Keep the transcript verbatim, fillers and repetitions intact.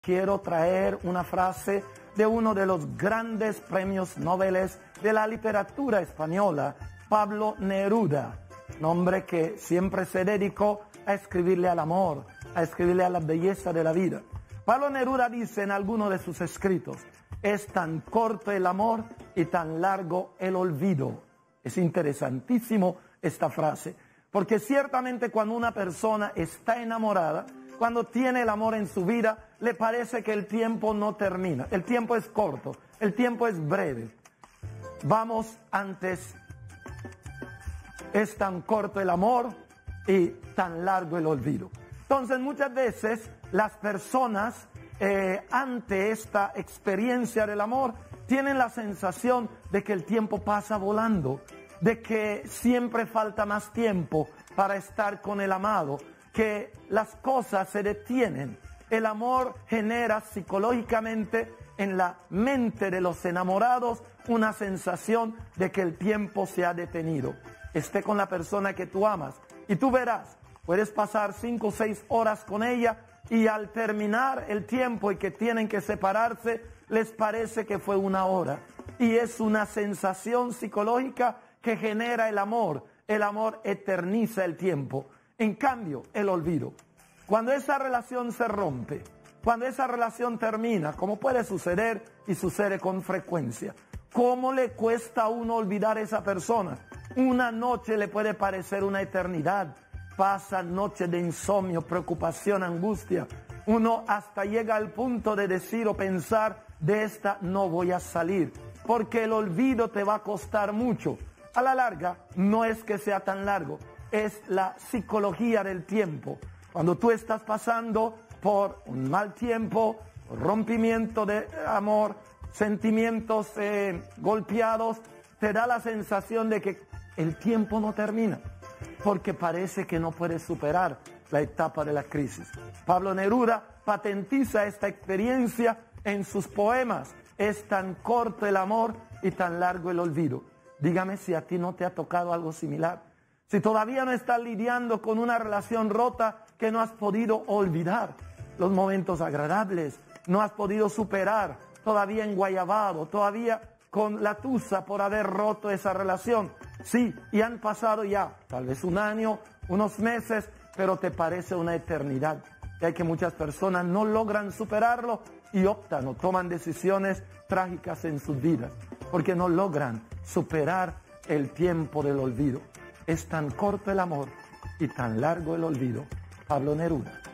quiero traer una frase de uno de los grandes premios Nobel de la literatura española, Pablo Neruda, un hombre que siempre se dedicó a escribirle al amor, a escribirle a la belleza de la vida. Pablo Neruda dice en alguno de sus escritos: es tan corto el amor y tan largo el olvido. Es interesantísimo esta frase, porque ciertamente cuando una persona está enamorada, cuando tiene el amor en su vida, le parece que el tiempo no termina. El tiempo es corto, el tiempo es breve. Vamos antes, es tan corto el amor y tan largo el olvido. Entonces muchas veces las personas eh, ante esta experiencia del amor tienen la sensación de que el tiempo pasa volando, de que siempre falta más tiempo para estar con el amado, que las cosas se detienen. El amor genera psicológicamente en la mente de los enamorados una sensación de que el tiempo se ha detenido. Esté con la persona que tú amas y tú verás, puedes pasar cinco o seis horas con ella y al terminar el tiempo y que tienen que separarse, les parece que fue una hora. Y es una sensación psicológica que genera el amor. El amor eterniza el tiempo. En cambio, el olvido, cuando esa relación se rompe, cuando esa relación termina, como puede suceder y sucede con frecuencia, ¿cómo le cuesta a uno olvidar a esa persona? Una noche le puede parecer una eternidad. Pasa noches de insomnio, preocupación, angustia. Uno hasta llega al punto de decir o pensar: de esta no voy a salir, porque el olvido te va a costar mucho. A la larga, no es que sea tan largo, es la psicología del tiempo. Cuando tú estás pasando por un mal tiempo, rompimiento de amor, sentimientos eh, golpeados, te da la sensación de que el tiempo no termina, porque parece que no puedes superar la etapa de la crisis. Pablo Neruda patentiza esta experiencia en sus poemas. Es tan corto el amor y tan largo el olvido. Dígame si a ti no te ha tocado algo similar. Si todavía no estás lidiando con una relación rota que no has podido olvidar los momentos agradables, no has podido superar, todavía enguayabado, todavía con la tusa por haber roto esa relación. Sí, y han pasado ya tal vez un año, unos meses, pero te parece una eternidad. Y hay que muchas personas no logran superarlo y optan o toman decisiones trágicas en sus vidas, porque no logran superar el tiempo del olvido. Es tan corto el amor y tan largo el olvido. Pablo Neruda.